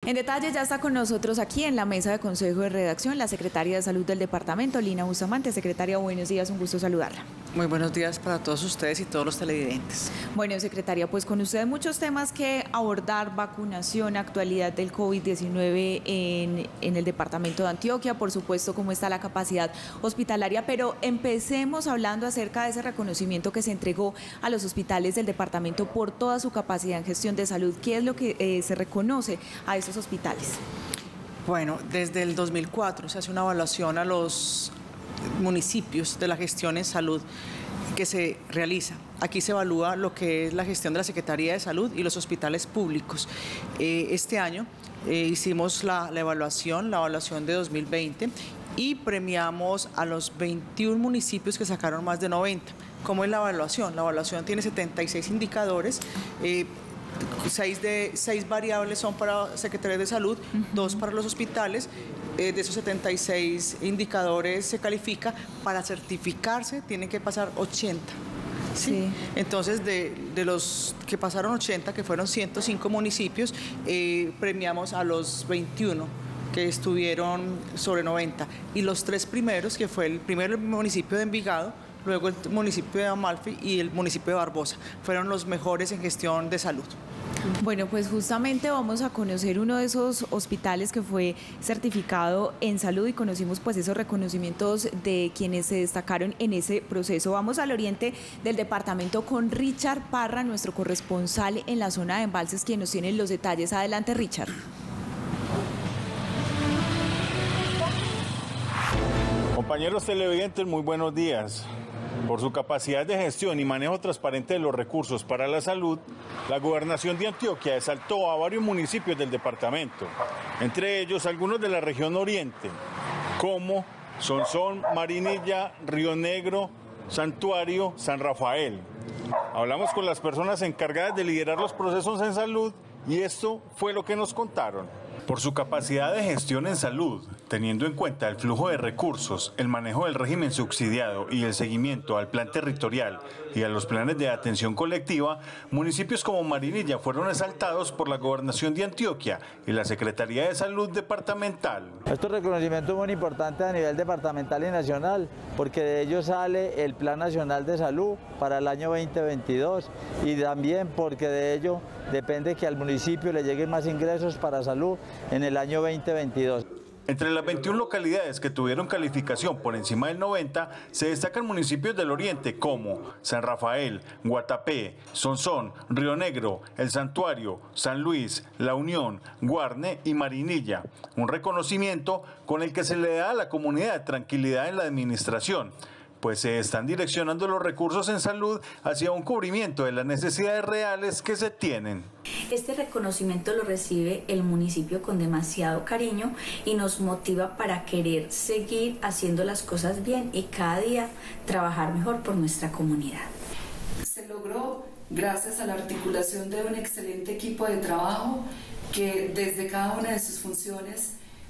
En detalle ya está con nosotros aquí en la mesa de Consejo de Redacción la Secretaria de Salud del Departamento, Lina Bustamante. Secretaria, buenos días, un gusto saludarla. Muy buenos días para todos ustedes y todos los televidentes. Bueno, secretaria, pues con usted muchos temas que abordar: vacunación, actualidad del COVID-19 en el departamento de Antioquia, por supuesto cómo está la capacidad hospitalaria, pero empecemos hablando acerca de ese reconocimiento que se entregó a los hospitales del departamento por toda su capacidad en gestión de salud. ¿Qué es lo que se reconoce a esos hospitales? Bueno, desde el 2004 se hace una evaluación a los municipios de la gestión en salud que se realiza. Aquí se evalúa lo que es la gestión de la Secretaría de Salud y los hospitales públicos. Este año hicimos la evaluación de 2020 y premiamos a los 21 municipios que sacaron más de 90. ¿Cómo es la evaluación? La evaluación tiene 76 indicadores. 6 variables son para Secretaría de Salud, 2 para los hospitales. De esos 76 indicadores se califica. Para certificarse tienen que pasar 80. ¿Sí? Entonces, de los que pasaron 80, que fueron 105 municipios, premiamos a los 21 que estuvieron sobre 90. Y los 3 primeros, que fue el primero el municipio de Envigado, luego el municipio de Amalfi y el municipio de Barbosa, fueron los mejores en gestión de salud. Bueno, pues justamente vamos a conocer uno de esos hospitales que fue certificado en salud y conocimos pues esos reconocimientos de quienes se destacaron en ese proceso. Vamos al oriente del departamento con Richard Parra, nuestro corresponsal en la zona de embalses, quien nos tiene los detalles. Adelante, Richard. Compañeros televidentes, muy buenos días. Por su capacidad de gestión y manejo transparente de los recursos para la salud, la Gobernación de Antioquia exaltó a varios municipios del departamento, entre ellos algunos de la región oriente, como Sonsón, Marinilla, Río Negro, Santuario, San Rafael. Hablamos con las personas encargadas de liderar los procesos en salud y esto fue lo que nos contaron. Por su capacidad de gestión en salud, teniendo en cuenta el flujo de recursos, el manejo del régimen subsidiado y el seguimiento al plan territorial y a los planes de atención colectiva, municipios como Marinilla fueron exaltados por la Gobernación de Antioquia y la Secretaría de Salud Departamental. Estos reconocimientos son muy importantes a nivel departamental y nacional, porque de ellos sale el Plan Nacional de Salud para el año 2022 y también porque de ello depende que al municipio le lleguen más ingresos para salud en el año 2022. Entre las 21 localidades que tuvieron calificación por encima del 90, se destacan municipios del oriente como San Rafael, Guatapé, Sonsón, Río Negro, El Santuario, San Luis, La Unión, Guarne y Marinilla. Un reconocimiento con el que se le da a la comunidad tranquilidad en la administración, pues se están direccionando los recursos en salud hacia un cubrimiento de las necesidades reales que se tienen. Este reconocimiento lo recibe el municipio con demasiado cariño y nos motiva para querer seguir haciendo las cosas bien y cada día trabajar mejor por nuestra comunidad. Se logró gracias a la articulación de un excelente equipo de trabajo que desde cada una de sus funciones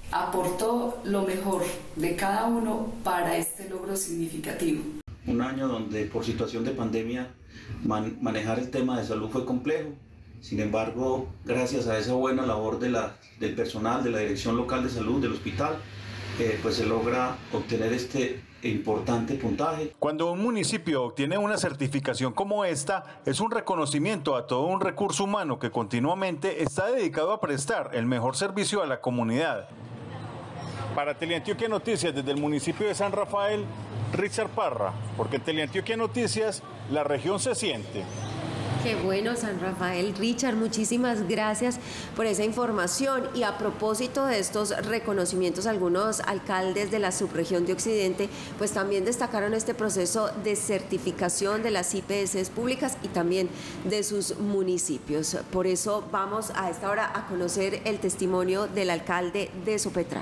aportó lo mejor de cada uno para este logro significativo. Un año donde por situación de pandemia manejar el tema de salud fue complejo. Sin embargo, gracias a esa buena labor del personal, de la Dirección Local de Salud del hospital, pues se logra obtener este importante puntaje. Cuando un municipio obtiene una certificación como esta, es un reconocimiento a todo un recurso humano que continuamente está dedicado a prestar el mejor servicio a la comunidad. Para Teleantioquia Noticias, desde el municipio de San Rafael, Richard Parra, porque en Teleantioquia Noticias la región se siente. Qué bueno, San Rafael. Richard, muchísimas gracias por esa información. Y a propósito de estos reconocimientos, algunos alcaldes de la subregión de Occidente pues también destacaron este proceso de certificación de las IPS públicas y también de sus municipios. Por eso vamos a esta hora a conocer el testimonio del alcalde de Sopetrán.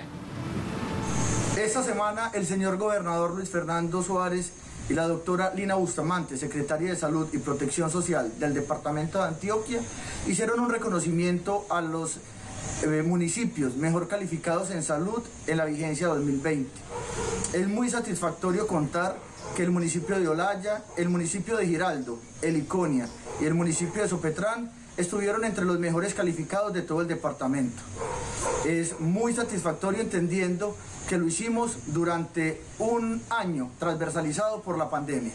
Esta semana el señor gobernador Luis Fernando Suárez y la doctora Lina Bustamante, secretaria de Salud y Protección Social del departamento de Antioquia, hicieron un reconocimiento a los municipios mejor calificados en salud en la vigencia 2020. Es muy satisfactorio contar que el municipio de Olaya, el municipio de Giraldo, el Iconia y el municipio de Sopetrán estuvieron entre los mejores calificados de todo el departamento. Es muy satisfactorio entendiendo que lo hicimos durante un año transversalizado por la pandemia.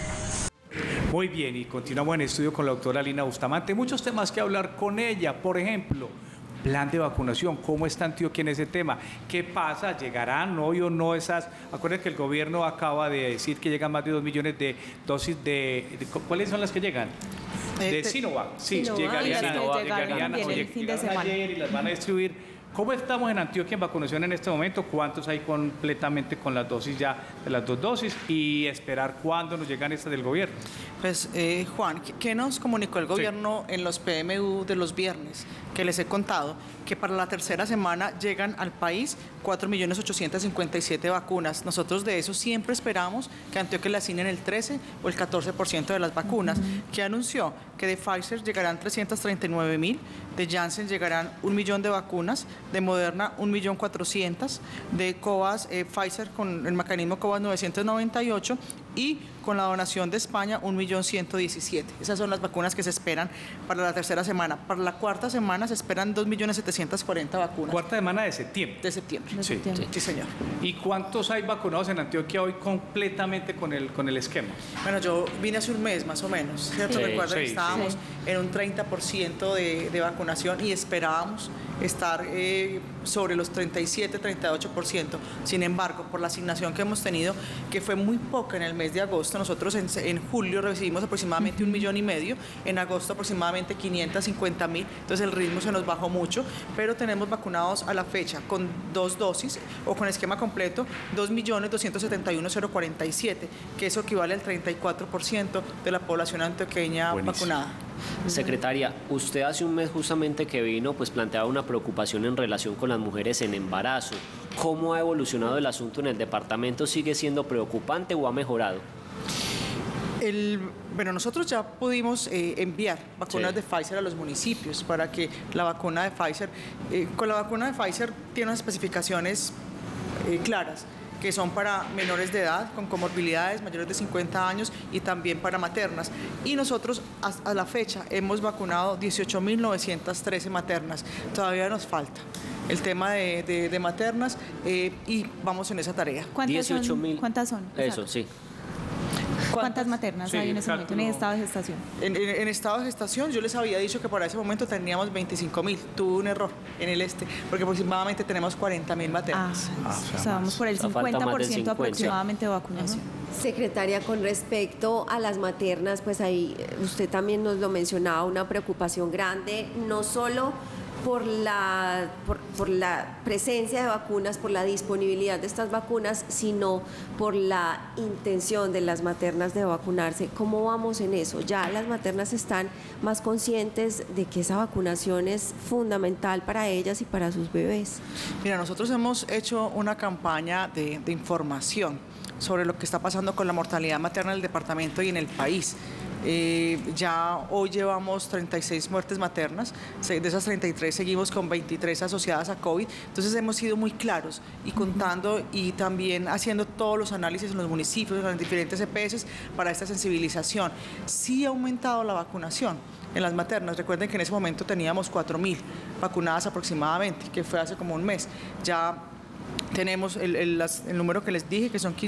Muy bien, y continuamos en estudio con la doctora Lina Bustamante. Muchos temas que hablar con ella, por ejemplo, plan de vacunación, ¿cómo está Antioquia en ese tema? ¿Qué pasa? ¿Llegarán hoy o no esas? Acuérdense que el gobierno acaba de decir que llegan más de 2 millones de dosis ¿cuáles son las que llegan? De Sinovac. Sí, llegarían ayer y las van a distribuir. ¿Cómo estamos en Antioquia en vacunación en este momento? ¿Cuántos hay completamente con las dosis ya de las 2 dosis? Y esperar cuándo nos llegan estas del gobierno. Pues Juan, ¿qué nos comunicó el gobierno en los PMU de los viernes? Que les he contado que para la tercera semana llegan al país 4.857.000 vacunas. Nosotros de eso siempre esperamos que Antioquia le asignen el 13 o el 14% de las vacunas. ¿Qué anunció? Que de Pfizer llegarán 339.000, de Janssen llegarán 1 millón de vacunas, de Moderna 1.400.000, de COVAX, Pfizer con el mecanismo COVAX 998 y con la donación de España 1.117.000. Esas son las vacunas que se esperan para la tercera semana. Para la cuarta semana se esperan 2.740.000 vacunas. ¿Cuarta semana de septiembre? De septiembre. Sí, sí, señor. ¿Y cuántos hay vacunados en Antioquia hoy completamente con el esquema? Bueno, yo vine hace un mes más o menos, ¿cierto? Recuerda que estábamos en un 30% de vacunación y esperábamos estar sobre los 37-38%. Sin embargo, por la asignación que hemos tenido, que fue muy poca en el mes de agosto, nosotros en julio recibimos aproximadamente 1,5 millones, en agosto aproximadamente 550.000, entonces el ritmo se nos bajó mucho, pero tenemos vacunados a la fecha con 2 dosis o con esquema completo 2.271.047, que eso equivale al 34% de la población antioqueña vacunada. Secretaria, usted hace un mes justamente que vino, pues planteaba una preocupación en relación con las mujeres en embarazo. ¿Cómo ha evolucionado el asunto en el departamento? ¿Sigue siendo preocupante o ha mejorado? Bueno, nosotros ya pudimos enviar vacunas de Pfizer a los municipios para que la vacuna de Pfizer, con la vacuna de Pfizer tiene unas especificaciones claras, que son para menores de edad con comorbilidades, mayores de 50 años y también para maternas. Y nosotros a la fecha hemos vacunado 18.913 maternas. Todavía nos falta el tema de maternas y vamos en esa tarea. ¿Cuántas son? Eso, sí. ¿Cuántas maternas hay en ese momento en estado de gestación? En estado de gestación yo les había dicho que para ese momento teníamos 25.000. Tuve un error porque aproximadamente tenemos 40.000 maternas. O sea, vamos por el 50% aproximadamente de vacunación. Secretaria, con respecto a las maternas, pues ahí usted también nos lo mencionaba, una preocupación grande, no solo por la presencia de vacunas, por la disponibilidad de estas vacunas, sino por la intención de las maternas de vacunarse. ¿Cómo vamos en eso? ¿Ya las maternas están más conscientes de que esa vacunación es fundamental para ellas y para sus bebés? Mira, nosotros hemos hecho una campaña de información sobre lo que está pasando con la mortalidad materna en el departamento y en el país. Ya hoy llevamos 36 muertes maternas, de esas 33 seguimos con 23 asociadas a COVID, entonces hemos sido muy claros y contando y también haciendo todos los análisis en los municipios, en las diferentes EPS para esta sensibilización. Sí ha aumentado la vacunación en las maternas, recuerden que en ese momento teníamos 4.000 vacunadas aproximadamente, que fue hace como un mes, ya tenemos el número que les dije, que son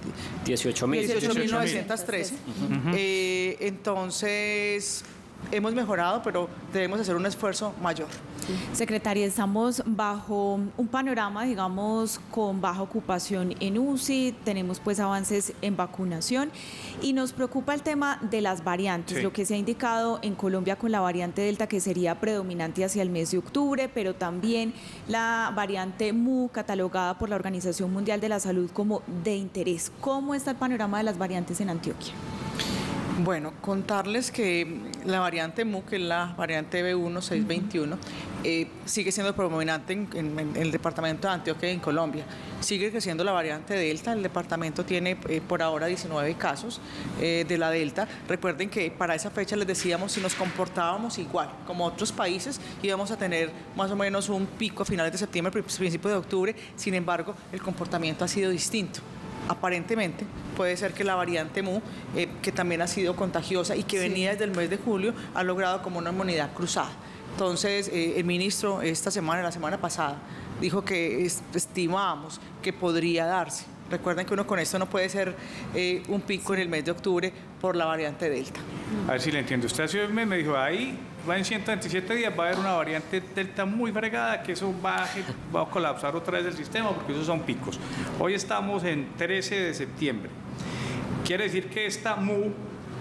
18.913. Entonces, hemos mejorado, pero debemos hacer un esfuerzo mayor. Secretaria, estamos bajo un panorama, digamos, con baja ocupación en UCI, tenemos pues avances en vacunación y nos preocupa el tema de las variantes, lo que se ha indicado en Colombia con la variante Delta, que sería predominante hacia el mes de octubre, pero también la variante Mu, catalogada por la Organización Mundial de la Salud como de interés. ¿Cómo está el panorama de las variantes en Antioquia? Bueno, contarles que la variante Mu, que es la variante B1621, sigue siendo predominante en el departamento de Antioquia y en Colombia. Sigue creciendo la variante Delta, el departamento tiene por ahora 19 casos de la Delta. Recuerden que para esa fecha les decíamos, si nos comportábamos igual como otros países, íbamos a tener más o menos un pico a finales de septiembre, principios de octubre. Sin embargo, el comportamiento ha sido distinto. aparentemente puede ser que la variante Mu, que también ha sido contagiosa y que venía desde el mes de julio, ha logrado como una inmunidad cruzada. Entonces, el ministro la semana pasada, dijo que estimábamos que podría darse. Recuerden que uno con esto no puede ser un pico en el mes de octubre por la variante Delta. A ver si le entiendo. Usted hace un mes me dijo, ahí va en 127 días, va a haber una variante Delta muy fregada, que eso va a colapsar otra vez el sistema, porque esos son picos. Hoy estamos en 13 de septiembre. Quiere decir que esta Mu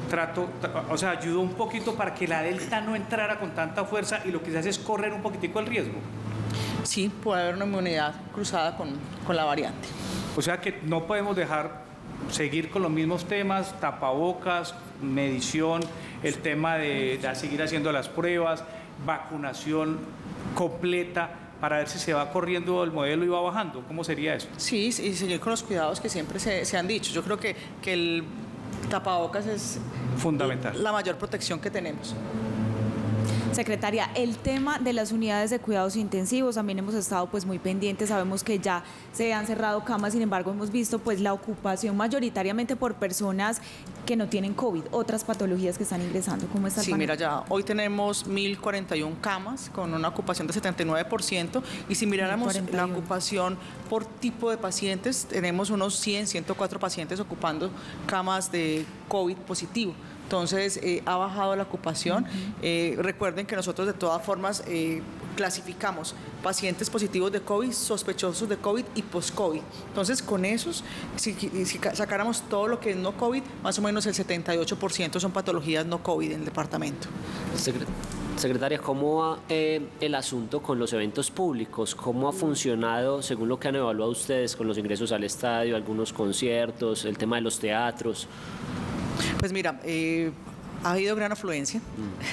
ayudó un poquito para que la Delta no entrara con tanta fuerza, y lo que se hace es correr un poquitico el riesgo. Sí, puede haber una inmunidad cruzada con la variante. O sea que no podemos seguir con los mismos temas, tapabocas, medición, el tema de seguir haciendo las pruebas, vacunación completa, para ver si se va corriendo el modelo y va bajando. ¿Cómo sería eso? Sí, y seguir con los cuidados que siempre se han dicho. Yo creo que el tapabocas es fundamental, la mayor protección que tenemos. Secretaria, el tema de las unidades de cuidados intensivos, también hemos estado pues muy pendientes, sabemos que ya se han cerrado camas, sin embargo hemos visto pues la ocupación mayoritariamente por personas que no tienen COVID, otras patologías que están ingresando. ¿Cómo está el Sí, panel? mira, ya hoy tenemos 1.041 camas con una ocupación de 79%, y si miráramos 1041. la ocupación por tipo de pacientes, tenemos unos 104 pacientes ocupando camas de COVID positivo. Entonces, ha bajado la ocupación. Recuerden que nosotros de todas formas clasificamos pacientes positivos de COVID, sospechosos de COVID y post-COVID. Entonces, con esos, si sacáramos todo lo que es no COVID, más o menos el 78% son patologías no COVID en el departamento. Secretaria, ¿cómo va el asunto con los eventos públicos? ¿Cómo ha funcionado, según lo que han evaluado ustedes, con los ingresos al estadio, algunos conciertos, el tema de los teatros? Pues mira, ha habido gran afluencia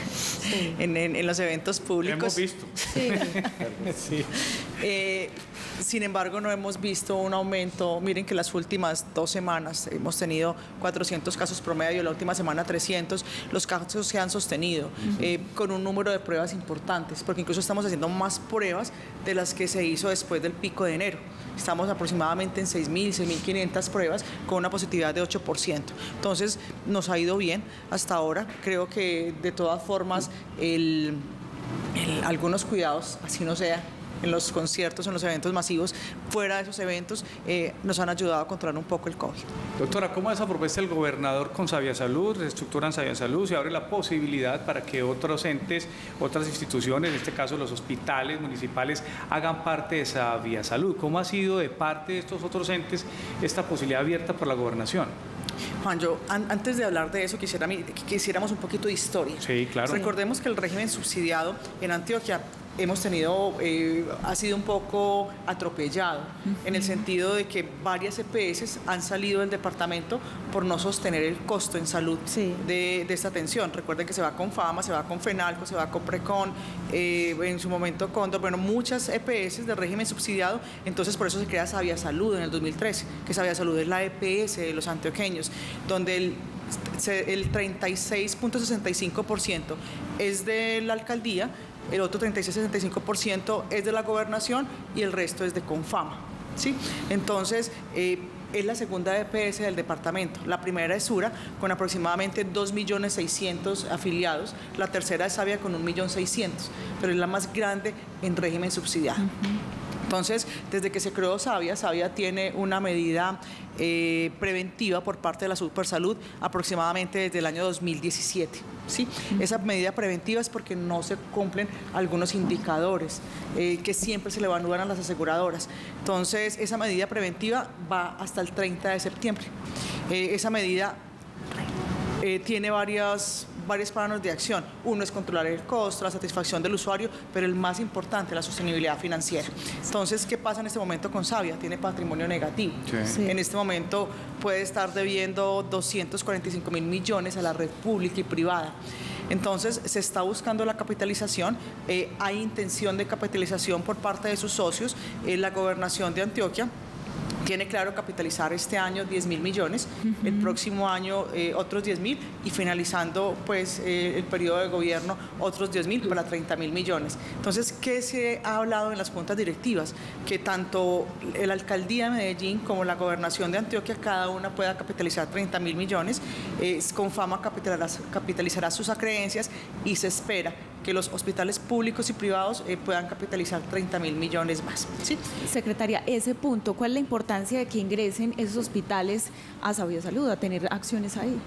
en los eventos públicos. Hemos visto. Sí. Sí. Sin embargo, no hemos visto un aumento. Miren que las últimas 2 semanas hemos tenido 400 casos promedio, la última semana 300. Los casos se han sostenido con un número de pruebas importantes, porque incluso estamos haciendo más pruebas de las que se hizo después del pico de enero. Estamos aproximadamente en 6.000, 6.500 pruebas con una positividad de 8%. Entonces, nos ha ido bien hasta ahora. Creo que de todas formas, algunos cuidados, así no sea, en los conciertos, en los eventos masivos, fuera de esos eventos, nos han ayudado a controlar un poco el COVID. Doctora, ¿cómo es esa propuesta del gobernador con Sabia Salud? Reestructuran Sabia Salud, se abre la posibilidad para que otros entes, otras instituciones, en este caso los hospitales municipales, hagan parte de Sabia Salud. ¿Cómo ha sido de parte de estos otros entes esta posibilidad abierta por la gobernación? Juan, yo antes de hablar de eso quisiéramos un poquito de historia. Sí, claro. Recordemos que el régimen subsidiado en Antioquia ha sido un poco atropellado, en el sentido de que varias EPS han salido del departamento por no sostener el costo en salud de esta atención. Recuerden que se va con FAMA, se va con FENALCO, se va con PRECON, en su momento Cóndor, bueno, muchas EPS del régimen subsidiado. Entonces por eso se crea Sabia Salud en el 2013, que Sabia Salud es la EPS de los antioqueños, donde el 36.65% es de la alcaldía, el otro 36-65% es de la gobernación y el resto es de Confama, ¿sí? Entonces, es la segunda EPS del departamento. La primera es Sura, con aproximadamente 2.600.000 afiliados. La tercera es Sabia, con 1.600.000, pero es la más grande en régimen subsidiado. Entonces, desde que se creó Sabia tiene una medida preventiva por parte de la Supersalud aproximadamente desde el año 2017. ¿Sí? Esa medida preventiva es porque no se cumplen algunos indicadores que siempre se le evalúan a las aseguradoras. Entonces, esa medida preventiva va hasta el 30 de septiembre. Esa medida tiene varios planos de acción. Uno es controlar el costo, la satisfacción del usuario, pero el más importante, la sostenibilidad financiera. Entonces, ¿qué pasa en este momento con Sabia? Tiene patrimonio negativo. Sí. En este momento puede estar debiendo 245.000 millones a la red pública y privada. Entonces, se está buscando la capitalización, hay intención de capitalización por parte de sus socios. La gobernación de Antioquia Tiene claro capitalizar este año 10.000 millones, el próximo año otros 10.000 y finalizando pues el periodo de gobierno otros 10.000 para 30.000 millones. Entonces, ¿qué se ha hablado en las juntas directivas? Que tanto la alcaldía de Medellín como la gobernación de Antioquia, cada una pueda capitalizar 30.000 millones, Confama capitalizará sus acreencias y se espera que los hospitales públicos y privados puedan capitalizar 30.000 millones más. ¿Sí? Secretaria, ese punto, ¿cuál es la importancia de que ingresen esos hospitales a Sabia Salud, a tener acciones ahí?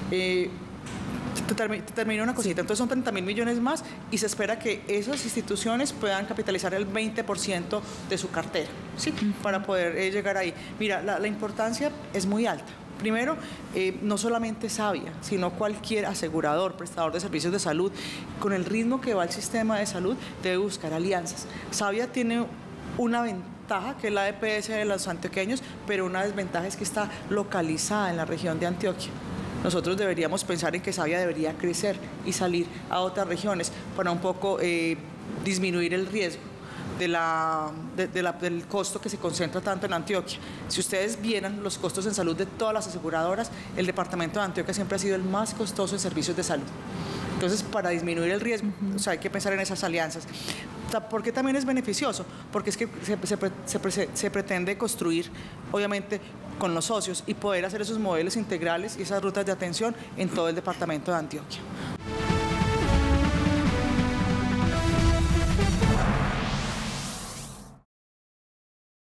Termino una cosita, entonces son 30.000 millones más y se espera que esas instituciones puedan capitalizar el 20% de su cartera, ¿sí? Para poder llegar ahí. Mira, la importancia es muy alta. Primero, no solamente Sabia, sino cualquier asegurador, prestador de servicios de salud, con el ritmo que va el sistema de salud, debe buscar alianzas. Sabia tiene una ventaja, que es la EPS de los antioqueños, pero una desventaja es que está localizada en la región de Antioquia. Nosotros deberíamos pensar en que Sabia debería crecer y salir a otras regiones para un poco disminuir el riesgo del costo que se concentra tanto en Antioquia. Si ustedes vieran los costos en salud de todas las aseguradoras, el departamento de Antioquia siempre ha sido el más costoso en servicios de salud. Entonces, para disminuir el riesgo, o sea, hay que pensar en esas alianzas. ¿Por qué también es beneficioso? Porque es que se pretende construir, obviamente, con los socios y poder hacer esos modelos integrales y esas rutas de atención en todo el departamento de Antioquia.